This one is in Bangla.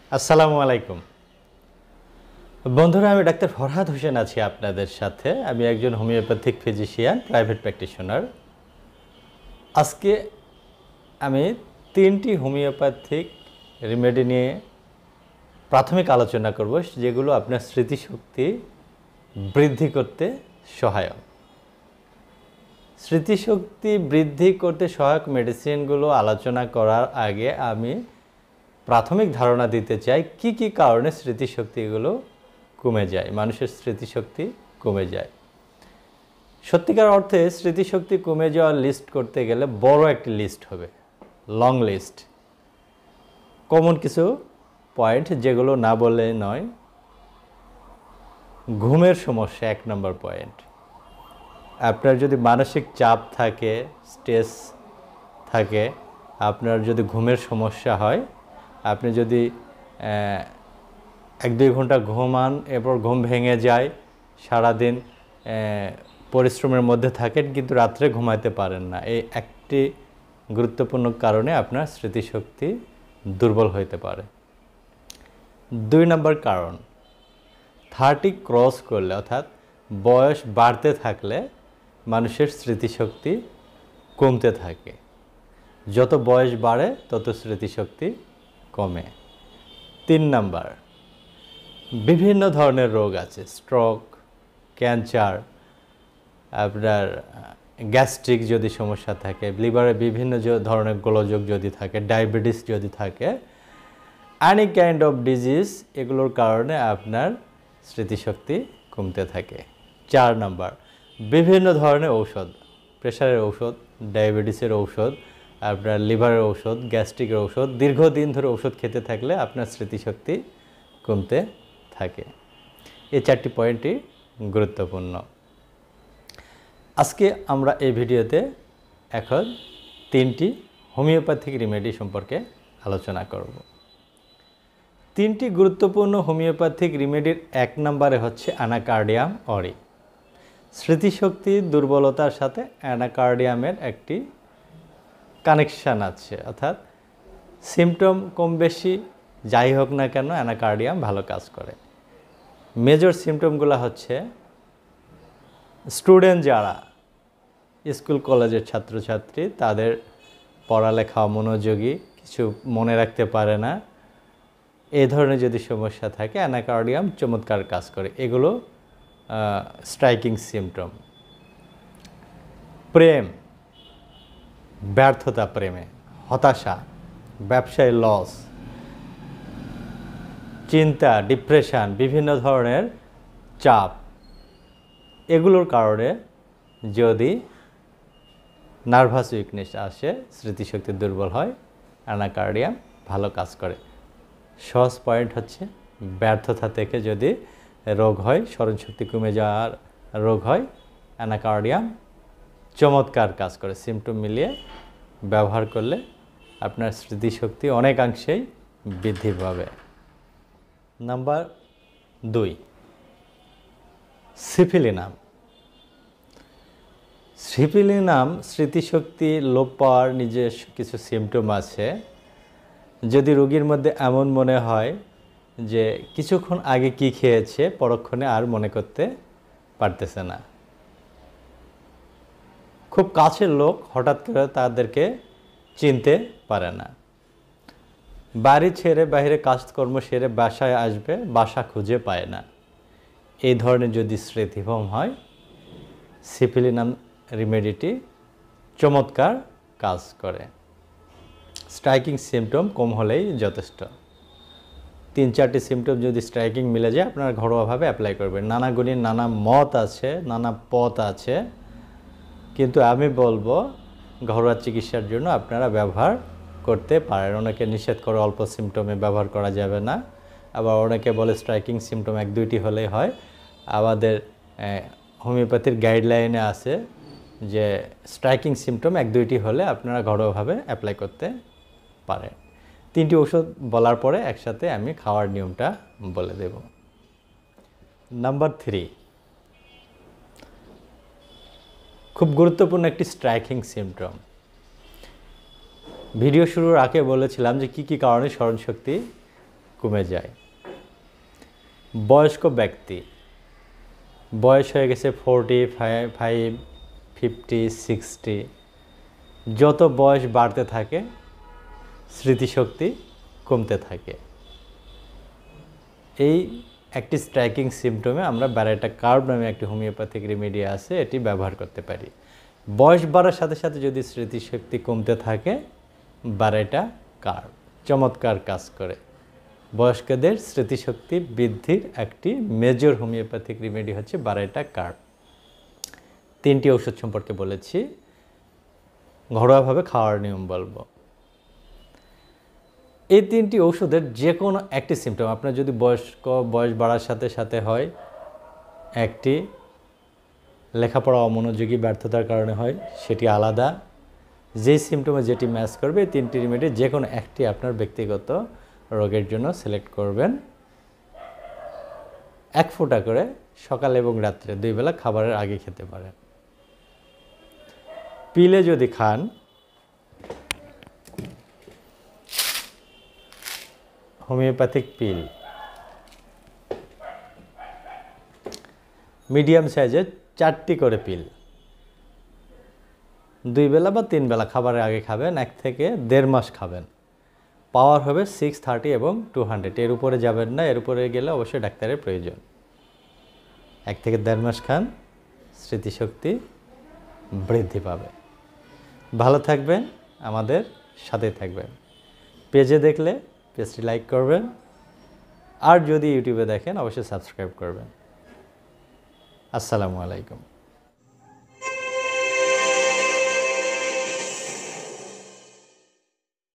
আসসালামু আলাইকুম বন্ধুরা, আমি ডাক্তার ফরহাদ হোসেন আছি আপনাদের সাথে। আমি একজন হোমিওপ্যাথিক ফিজিশিয়ান, প্রাইভেট প্র্যাকটিশনার। আজকে আমি 3টি হোমিওপ্যাথিক রেমেডি নিয়ে প্রাথমিক আলোচনা করব, যেগুলো আপনার স্মৃতিশক্তি বৃদ্ধি করতে সহায়ক। স্মৃতিশক্তি বৃদ্ধি করতে সহায়ক মেডিসিনগুলো আলোচনা করার আগে আমি প্রাথমিক ধারণা দিতে চাই কি কি কারণে স্মৃতিশক্তিগুলো কমে যায়, মানুষের স্মৃতিশক্তি কমে যায়। সত্যিকার অর্থে স্মৃতিশক্তি কমে যাওয়ার লিস্ট করতে গেলে বড় একটি লিস্ট হবে, লং লিস্ট। কমন কিছু পয়েন্ট যেগুলো না বললে নয়। ঘুমের সমস্যা 1 নম্বর পয়েন্ট। আপনার যদি মানসিক চাপ থাকে, স্ট্রেস থাকে, আপনার যদি ঘুমের সমস্যা হয়, আপনি যদি 1-2 ঘন্টা ঘুমান, এরপর ঘুম ভেঙে যায়, সারাদিন পরিশ্রমের মধ্যে থাকেন কিন্তু রাত্রে ঘুমাতে পারেন না, এই একটি গুরুত্বপূর্ণ কারণে আপনার স্মৃতিশক্তি দুর্বল হতে পারে। 2 নম্বর কারণ, 30 ক্রস করলে অর্থাৎ বয়স বাড়তে থাকলে মানুষের স্মৃতিশক্তি কমতে থাকে। যত বয়স বাড়ে তত স্মৃতিশক্তি কমে। 3 নাম্বার, বিভিন্ন ধরনের রোগ আছে, স্ট্রোক, ক্যান্সার, আপনার গ্যাস্ট্রিক যদি সমস্যা থাকে, লিভারে বিভিন্ন ধরনের গোলযোগ যদি থাকে, ডায়াবেটিস যদি থাকে, এনি কাইন্ড অফ ডিজিজ, এগুলোর কারণে আপনার স্মৃতিশক্তি কমতে থাকে। 4 নাম্বার, বিভিন্ন ধরনের ঔষধ, প্রেশারের ঔষধ, ডায়াবেটিসের ঔষধ, আপনার লিভারের ঔষধ, গ্যাস্ট্রিকের ঔষধ, দীর্ঘদিন ধরে ওষুধ খেতে থাকলে আপনার স্মৃতিশক্তি কমতে থাকে। এই 4টি পয়েন্টই গুরুত্বপূর্ণ। আজকে আমরা এই ভিডিওতে এখন 3টি হোমিওপ্যাথিক রেমেডি সম্পর্কে আলোচনা করব। 3টি গুরুত্বপূর্ণ হোমিওপ্যাথিক রেমেডির 1 নম্বরে হচ্ছে অ্যানাকার্ডিয়াম অরি। স্মৃতিশক্তি দুর্বলতার সাথে অ্যানাকার্ডিয়ামের একটি কানেকশান আছে, অর্থাৎ সিমটম কম বেশি যাই হোক না কেন অ্যানাকার্ডিয়াম ভালো কাজ করে। মেজর সিমটমগুলো হচ্ছে, স্টুডেন্ট যারা স্কুল কলেজের ছাত্রছাত্রী, তাদের পড়ালেখা মনোযোগী, কিছু মনে রাখতে পারে না, এই ধরনের যদি সমস্যা থাকে অ্যানাকার্ডিয়াম চমৎকার কাজ করে। এগুলো স্ট্রাইকিং সিমটম। প্রেম, ব্যর্থতা প্রেমে, হতাশা, ব্যবসায় লস, চিন্তা, ডিপ্রেশন, বিভিন্ন ধরনের চাপ, এগুলোর কারণে যদি নার্ভাস উইকনেস আসে, স্মৃতিশক্তি দুর্বল হয়, অ্যানাকার্ডিয়াম ভালো কাজ করে। সহজ পয়েন্ট হচ্ছে, ব্যর্থতা থেকে যদি রোগ হয়, স্মরণশক্তি কমে যাওয়ার রোগ হয়, অ্যানাকার্ডিয়াম চমৎকার কাজ করে। সিমটম মিলিয়ে ব্যবহার করলে আপনার স্মৃতিশক্তি অনেকাংশেই বৃদ্ধি পাবে। Number 2, syphilinum. সিফিলিনাম স্মৃতিশক্তি লোপ পাওয়ার নিজস্ব কিছু সিমটম আছে। যদি রোগীর মধ্যে এমন মনে হয় যে কিছুক্ষণ আগে কি খেয়েছে পরক্ষণে আর মনে করতে পারতেছে না, খুব কাছের লোক হঠাৎ করে তাদেরকে চিনতে পারে না, বাড়ি ছেড়ে বাইরে কাজকর্ম সেরে বাসায় আসবে, বাসা খুঁজে পায় না, এই ধরনের যদি স্মৃতিভ্রম হয়, সিফিলিনাম রেমেডিটি চমৎকার কাজ করে। স্ট্রাইকিং সিমটম কম হলেই যথেষ্ট। 3-4টি সিমটম যদি স্ট্রাইকিং মিলে যায়, আপনারা ঘরোয়াভাবে অ্যাপ্লাই করবেন। নানা গুণীর নানা মত আছে, নানা পথ আছে, কিন্তু আমি বলবো ঘরোয়া চিকিৎসার জন্য আপনারা ব্যবহার করতে পারেন। অনেকে নিষেধ করে অল্প সিমটমে ব্যবহার করা যাবে না, আবার অনেকে বলে স্ট্রাইকিং সিমটম 1-2টি হলেই হয়। আমাদের হোমিওপ্যাথির গাইডলাইনে আছে যে স্ট্রাইকিং সিমটম 1-2টি হলে আপনারা ঘরোয়াভাবে অ্যাপ্লাই করতে পারেন। 3টি ওষুধ বলার পরে একসাথে আমি খাওয়ার নিয়মটা বলে দেব। নাম্বার 3, খুব গুরুত্বপূর্ণ একটি স্ট্রাইকিং সিমটম। ভিডিও শুরুর আগে বলেছিলাম যে কী কী কারণে স্মরণশক্তি কমে যায়। বয়স্ক ব্যক্তি, বয়স হয়ে গেছে 45, 50, 60, যত বয়স বাড়তে থাকে স্মৃতিশক্তি কমতে থাকে। এই একটি স্ট্রাইকিং সিমটমে আমরা ব্যারেটা কার্ভ নামে একটি হোমিওপ্যাথিক রেমেডি আছে, এটি ব্যবহার করতে পারি। বয়স বাড়ার সাথে সাথে যদি স্মৃতিশক্তি কমতে থাকে, ব্যারেটা কার্ভ চমৎকার কাজ করে। বয়স্কদের স্মৃতিশক্তি বৃদ্ধির একটি মেজর হোমিওপ্যাথিক রেমেডি হচ্ছে ব্যারেটা কার্ভ। 3টি ঔষধ সম্পর্কে বলেছি, ঘরোয়াভাবে খাওয়ার নিয়ম বলবো। এই 3টি ঔষধের যে কোনো একটি সিমটম, আপনার যদি বয়স বাড়ার সাথে সাথে হয়, একটি লেখাপড়া অমনোযোগী ব্যর্থতার কারণে হয়, সেটি আলাদা। যেই সিমটমে যেটি ম্যাচ করবে, এই 3টি রেমেডি যে কোনো একটি আপনার ব্যক্তিগত রোগের জন্য সিলেক্ট করবেন। 1 ফোঁটা করে সকাল এবং রাত্রে 2 বেলা খাবারের আগে খেতে পারেন। পিলে যদি খান, হোমিওপ্যাথিক পিল মিডিয়াম সাইজের 4টি করে পিল 2 বেলা বা 3 বেলা খাবারের আগে খাবেন, 1 থেকে 1.5 মাস খাবেন। পাওয়ার হবে 630 এবং 200, এর উপরে যাবেন না, এর উপরে গেলে অবশ্যই ডাক্তারের প্রয়োজন। 1 থেকে 1.5 মাস খান, স্মৃতিশক্তি বৃদ্ধি পাবে। ভালো থাকবেন, আমাদের সাথে থাকবেন। পেজে দেখলে পেজটি লাইক করবেন, আর যদি ইউটিউবে দেখেন অবশ্যই সাবস্ক্রাইব করবেন। আসসালামু আলাইকুম।